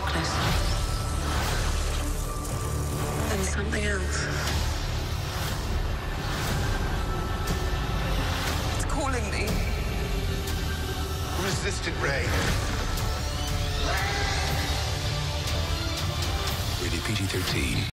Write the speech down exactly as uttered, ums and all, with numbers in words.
darkness. Then something else. It's calling me. Resisted ray. Rated P G thirteen.